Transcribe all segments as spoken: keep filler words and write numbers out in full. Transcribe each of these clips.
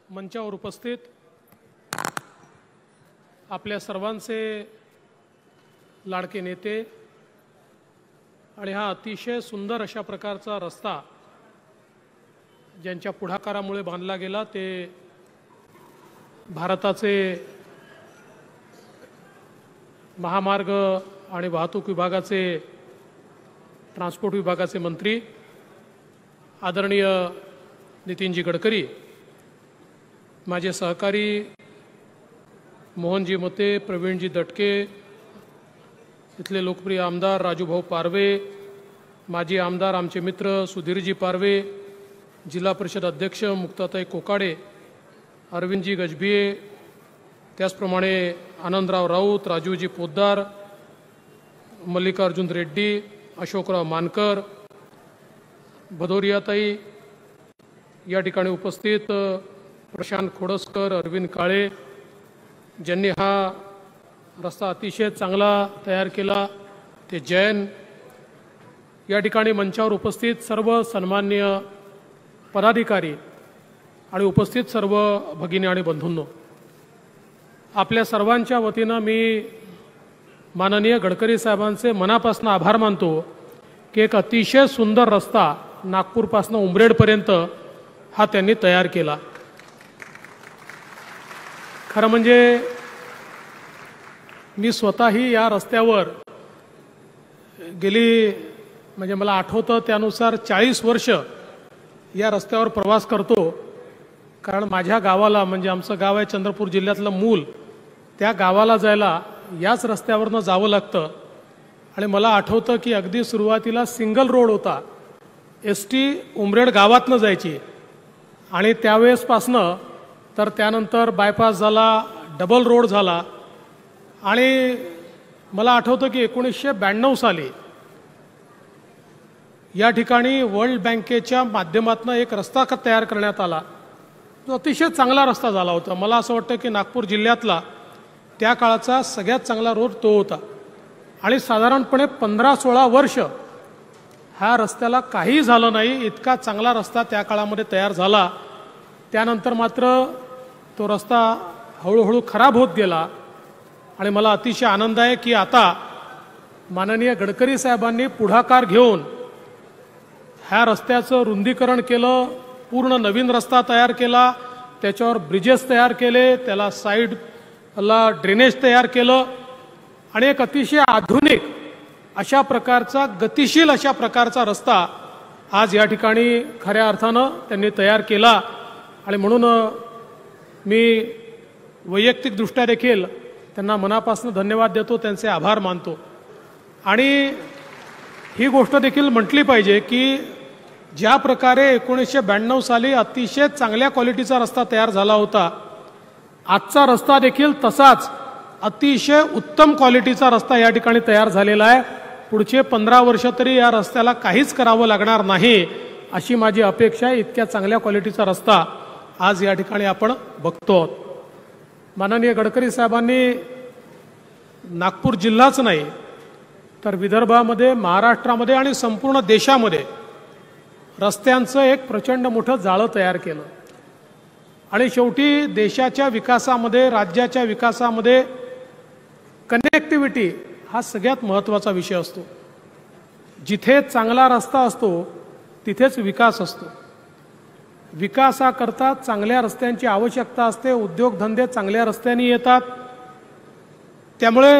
मंचावर उपस्थित आपल्या सर्वांचे लाडके नेते आणि हा अतिशय सुंदर अशा प्रकारचा रस्ता ज्यांच्या पुढाकारामुळे बांधला गेला ते भारताचे महामार्ग आणि वाहतूक विभागाचे ट्रान्सपोर्ट विभागाचे मंत्री आदरणीय नितीनजी गडकरी, माझे सहकारी मोहनजी मते, प्रवीणजी दटके, इथले लोकप्रिय आमदार राजूभाऊ पारवे, माजी आमदार आमचे मित्र सुधीरजी पारवे, जिल्हा परिषद अध्यक्ष मुक्ताताई कोकाडे, अरविंदजी गजभिये, त्याचप्रमाणे आनंदराव राऊत, राजूजी पोद्दार, मल्लिकार्जुन रेड्डी, अशोकराव मानकर, भदोरियाताई, या ठिकाणी उपस्थित प्रशांत खोडसकर, अरविंद काळे, ज्यांनी हा रस्ता अतिशय चांगला तयार केला ते जैन, या ठिकाणी मंचावर उपस्थित सर्व सन्माननीय पदाधिकारी आणि उपस्थित सर्व भगिनी आणि बंधूंनो, आपल्या सर्वांच्या वतीनं मी माननीय गडकरी साहेबांचे मनापासून आभार मानतो की एक अतिशय सुंदर रस्ता नागपूरपासून उमरेडपर्यंत हा त्यांनी तयार केला। खरं म्हणजे मी स्वतःही या रस्त्यावर गेली म्हणजे मला आठवतं त्यानुसार चाळीस वर्ष या रस्त्यावर प्रवास करतो, कारण माझ्या गावाला म्हणजे आमचं गाव आहे चंद्रपूर जिल्ह्यातलं मूल, त्या गावाला जायला याच रस्त्यावरनं जावं लागतं। आणि मला आठवतं की अगदी सुरुवातीला सिंगल रोड होता, एस टी उमरेड गावातनं जायची आणि त्यावेळेसपासनं तर त्यानंतर बायपास झाला, डबल रोड झाला आणि मला आठवतं की एकोणीसशे ब्याण्णव साली या ठिकाणी वर्ल्ड बँकेच्या माध्यमातून एक रस्ता तयार करण्यात आला, जो अतिशय चांगला रस्ता झाला होता। मला असं वाटतं की नागपूर जिल्ह्यातला त्या काळाचा सगळ्यात चांगला रोड तो होता आणि साधारणपणे पंधरा सोळा वर्ष ह्या रस्त्याला काही झालं नाही, इतका चांगला रस्ता त्या काळामध्ये तयार झाला। त्यानंतर मात्र तो रस्ता हळूहळू खराब होत गेला आणि मला अतिशय आनंद आहे की आता माननीय गडकरी साहेबांनी पुढाकार घेऊन ह्या रस्त्याचं रुंदीकरण केलं, पूर्ण नवीन रस्ता तयार केला, त्याच्यावर ब्रिजेस तयार केले, त्याला साईडला ड्रेनेज तयार केलं आणि एक अतिशय आधुनिक अशा प्रकारचा गतिशील अशा प्रकारचा रस्ता आज या ठिकाणी खऱ्या अर्थानं त्यांनी तयार केला। आणि म्हणून मी वैयक्तिकदृष्ट्या देखील त्यांना मनापासून धन्यवाद देतो, त्यांचे आभार मानतो। आणि ही गोष्ट देखील म्हटली पाहिजे की ज्या प्रकारे एकोणीसशे ब्याण्णव साली अतिशय चांगल्या क्वालिटीचा रस्ता तयार झाला होता, आजचा रस्ता देखील तसाच अतिशय उत्तम क्वालिटीचा रस्ता या ठिकाणी तयार झालेला आहे। पुढचे पंधरा वर्ष तरी या रस्त्याला काहीच करावं लागणार नाही अशी माझी अपेक्षा आहे। इतक्या चांगल्या क्वालिटीचा रस्ता आज या ठिकाणी आपण बघतो। माननीय गडकरी साहेबांनी नागपूर जिल्हाच नाही तर विदर्भामध्ये, महाराष्ट्रामध्ये आणि संपूर्ण देशामध्ये रस्त्यांचं एक प्रचंड मोठं जाळं तयार केलं आणि शेवटी देशाच्या विकासामध्ये, राज्याच्या विकासामध्ये कनेक्टिव्हिटी हा सगळ्यात महत्त्वाचा विषय असतो। जिथे चांगला रस्ता असतो तिथेच विकास असतो। विकासाकरता चांगल्या रस्त्यांची आवश्यकता असते, उद्योगधंदे चांगल्या रस्त्यांनी येतात। त्यामुळे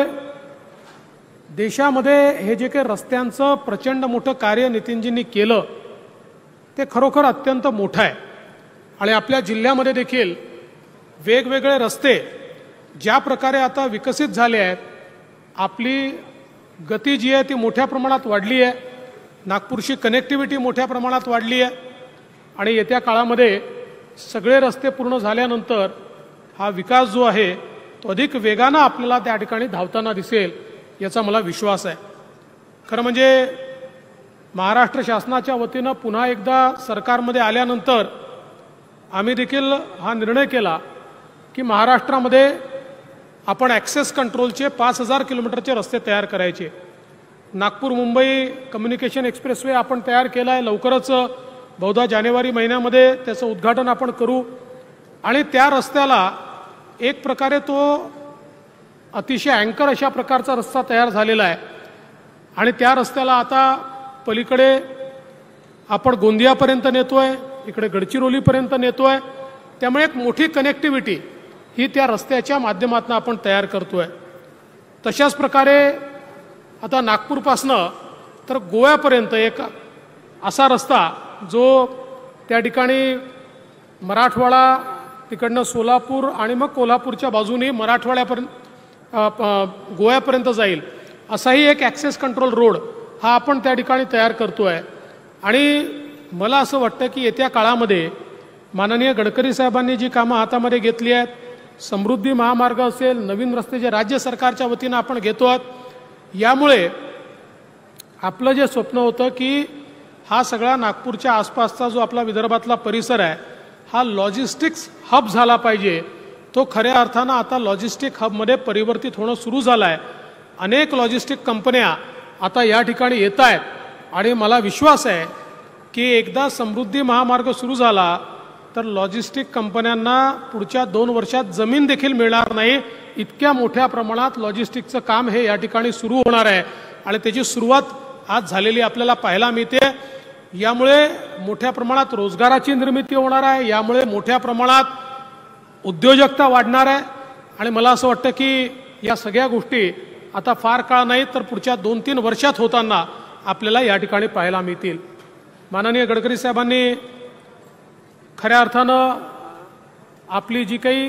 देशामध्ये हे जे काही रस्त्यांचं प्रचंड मोठं कार्य नितीनजींनी केलं ते खरोखर अत्यंत मोठं आहे। आणि आपल्या जिल्ह्यामध्ये देखील वेगवेगळे रस्ते ज्या प्रकारे आता विकसित झाले आहेत, आपली गती जी आहे ती मोठ्या प्रमाणात वाढली आहे, नागपूरची कनेक्टिव्हिटी मोठ्या प्रमाणात वाढली आहे आणि येत्या काळामध्ये सगळे रस्ते पूर्ण झाल्यानंतर हा विकास जो आहे तो अधिक वेगानं आपल्याला त्या ठिकाणी धावताना दिसेल याचा मला विश्वास आहे। खरं म्हणजे महाराष्ट्र शासनाच्या वतीनं पुन्हा एकदा सरकारमध्ये आल्यानंतर आम्ही देखील हा निर्णय केला की महाराष्ट्रामध्ये आपण ॲक्सेस कंट्रोलचे पाच हजार किलोमीटरचे रस्ते तयार करायचे। नागपूर मुंबई कम्युनिकेशन एक्सप्रेसवे आपण तयार केला आहे, लवकरच बहुधा जानेवारी महिन्यामध्ये त्याचं उद्घाटन आपण करू आणि त्या रस्त्याला एक प्रकारे तो अतिशय अँकर अशा प्रकारचा रस्ता तयार झालेला आहे आणि त्या रस्त्याला आता पलीकडे आपण गोंदियापर्यंत नेतोय, इकडे गडचिरोलीपर्यंत नेतोय. त्यामुळे एक मोठी कनेक्टिव्हिटी ही त्या रस्त्याच्या माध्यमातून आपण तयार करतोय. तशाच प्रकारे आता नागपूरपासनं तर गोव्यापर्यंत एक असा रस्ता जो त्या ठिकाणी मराठवाडा तिकडनं सोलापूर आणि मग कोल्हापूरच्या बाजूने मराठवाड्यापर्यंत गोव्यापर्यंत जाईल असाही एक ॲक्सेस कंट्रोल रोड हा आपण त्या ठिकाणी तयार करतोय. आणि मला असं वाटतं की येत्या काळामध्ये माननीय गडकरी साहेबांनी जी कामं हातामध्ये घेतली आहेत, समृद्धी महामार्ग असेल, नवीन रस्ते जे राज्य सरकारच्या वतीनं आपण घेतो आहोत, यामुळे आपलं जे स्वप्न होतं की हा सगळा नागपूरच्या आसपासचा जो आपला विदर्भातला परिसर आहे हा लॉजिस्टिक्स हब झाला पाहिजे, तो खऱ्या अर्थानं आता लॉजिस्टिक हबमध्ये परिवर्तित होणं सुरू झालं आहे. अनेक लॉजिस्टिक कंपन्या आता या ठिकाणी येत आहेत आणि मला विश्वास आहे की एकदा समृद्धी महामार्ग सुरू झाला तर लॉजिस्टिक कंपन्यांना पुढच्या दोन वर्षात जमीन देखील मिळणार नाही, इतक्या मोठ्या प्रमाणात लॉजिस्टिकचं काम हे या ठिकाणी सुरू होणार आहे आणि त्याची सुरुवात आज झालेली आपल्याला पाहायला मिळते. यामुळे मोठ्या प्रमाणात रोजगाराची निर्मिती होणार आहे, यामुळे मोठ्या प्रमाणात उद्योजकता वाढणार आहे आणि मला असं वाटतं की या सगळ्या गोष्टी आता फार काळ नाही तर पुढच्या दोन तीन वर्षात होताना आपल्याला या ठिकाणी पाहायला मिळतील. माननीय गडकरी साहेबांनी खऱ्या अर्थानं आपली जी काही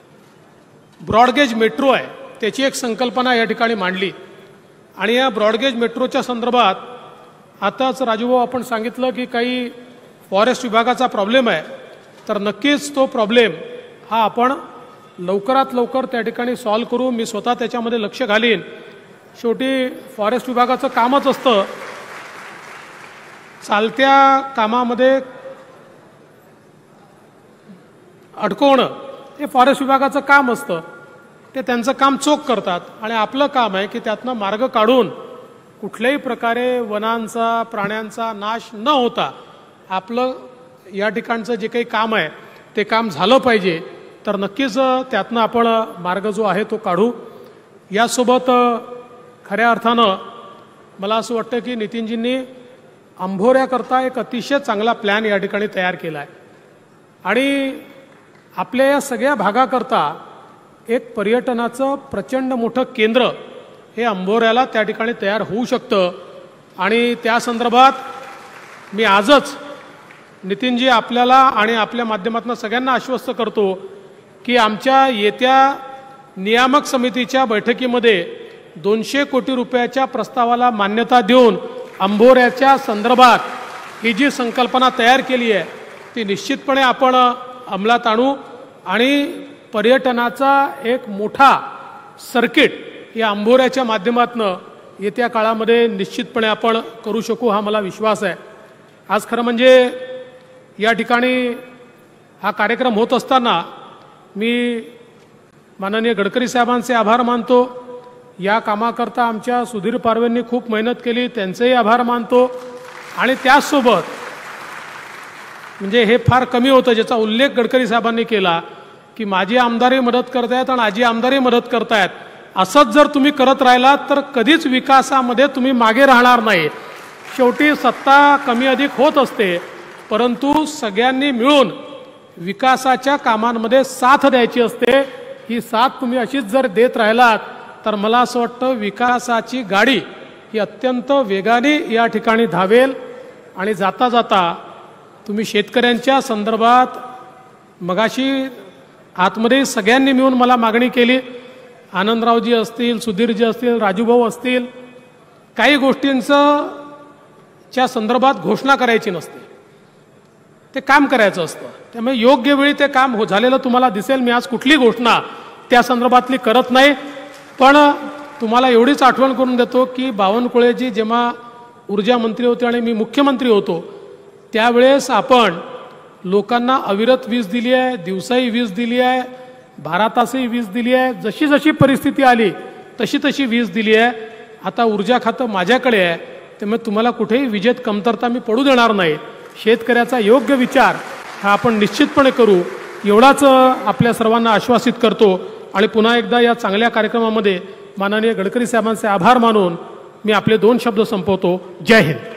ब्रॉडगेज मेट्रो आहे त्याची एक संकल्पना या ठिकाणी मांडली आणि या ब्रॉडगेज मेट्रोच्या संदर्भात आताच राजूभाऊ आपण सांगितलं की काही फॉरेस्ट विभागाचा प्रॉब्लेम आहे, तर नक्कीच तो प्रॉब्लेम हा आपण लवकरात लवकर त्या ठिकाणी सॉल्व्ह करू. मी स्वतः त्याच्यामध्ये लक्ष घालीन. शेवटी फॉरेस्ट विभागाचं कामच असतं चालत्या कामामध्ये अडकवणं, हे फॉरेस्ट विभागाचं काम असतं. ते त्यांचं काम चोख करतात आणि आपलं काम आहे की त्यातनं मार्ग काढून कुठल्याही प्रकारे वनांचा प्राण्यांचा नाश न होता आपलं या ठिकाणचं जे काही काम आहे ते काम झालं पाहिजे. तर नक्कीच त्यातनं आपण मार्ग जो आहे तो काढू. यासोबत खऱ्या अर्थानं मला असं वाटतं की नितीनजींनी अंभोऱ्याकरता एक अतिशय चांगला प्लॅन या ठिकाणी तयार केला आहे आणि आपल्या या सगळ्या भागाकरता एक पर्यटनाचं प्रचंड मोठं केंद्र हे अंभोऱ्याला त्या ठिकाणी तयार होऊ शकतं. आणि त्या संदर्भात मी आजच नितीनजी आपल्याला आणि आपल्या माध्यमातून सगळ्यांना आश्वस्त करतो की आमच्या येत्या नियामक समितीच्या बैठकीमध्ये दोनशे कोटी रुपयाच्या प्रस्तावाला मान्यता देऊन अंभोऱ्याच्या संदर्भात ही जी संकल्पना तयार केली आहे ती निश्चितपणे आपण अंमलात आणू आणि पर्यटनाचा एक मोठा सर्किट या अंभोऱ्याच्या माध्यमातून येत्या काळामध्ये निश्चितपणे आपण करू शकू, हा मला विश्वास आहे. आज खरं म्हणजे या ठिकाणी हा कार्यक्रम होत असताना मी माननीय गडकरी साहेबांचे आभार मानतो. या कामाकरता आमच्या सुधीर पारवेंनी खूप मेहनत केली, त्यांचेही आभार मानतो. आणि त्याचसोबत म्हणजे हे फार कमी होतं ज्याचा उल्लेख गडकरी साहेबांनी केला की माझी आमदारही मदत करतायत आणि आजी आमदारही मदत करतायत. असंच जर तुम्ही करत राहिलात तर कधीच विकासामध्ये तुम्ही मागे राहणार नाही. शेवटी सत्ता कमी अधिक होत असते, परंतु सगळ्यांनी मिळून विकासाच्या कामांमध्ये साथ द्यायची असते. ही साथ तुम्ही अशीच जर देत राहिलात तर मला असं वाटतं विकासाची गाडी ही अत्यंत वेगाने या ठिकाणी धावेल. आणि जाता जाता तुम्ही शेतकऱ्यांच्या संदर्भात मगाशी आतमध्ये सगळ्यांनी मिळून मला मागणी केली, आनंदरावजी असतील, सुधीरजी असतील, राजूभाऊ असतील, काही गोष्टींचं च्या संदर्भात घोषणा करायची नसते, ते काम करायचं असतं. त्यामुळे योग्य वेळी ते काम हो झालेलं तुम्हाला दिसेल. मी आज कुठली घोषणा त्या संदर्भातली करत नाही, पण तुम्हाला एवढीच आठवण करून देतो की बावनकुळेजी जेव्हा ऊर्जा मंत्री होते आणि मी मुख्यमंत्री होतो त्यावेळेस आपण लोकांना अविरत वीज दिली आहे, दिवसाही वीज दिली आहे, बारा तासही वीज दिली आहे. जशी जशी परिस्थिती आली तशी तशी वीज दिली आहे. आता ऊर्जा खातं माझ्याकडे आहे, त्यामुळे तुम्हाला कुठेही विजेत कमतरता मी पडू देणार नाही. शेतकऱ्याचा योग्य विचार हा आपण निश्चितपणे करू एवढाच आपल्या सर्वांना आश्वासित करतो आणि पुन्हा एकदा या चांगल्या कार्यक्रमामध्ये माननीय गडकरी साहेबांचे आभार मानून मी आपले दोन शब्द संपवतो. जय हिंद.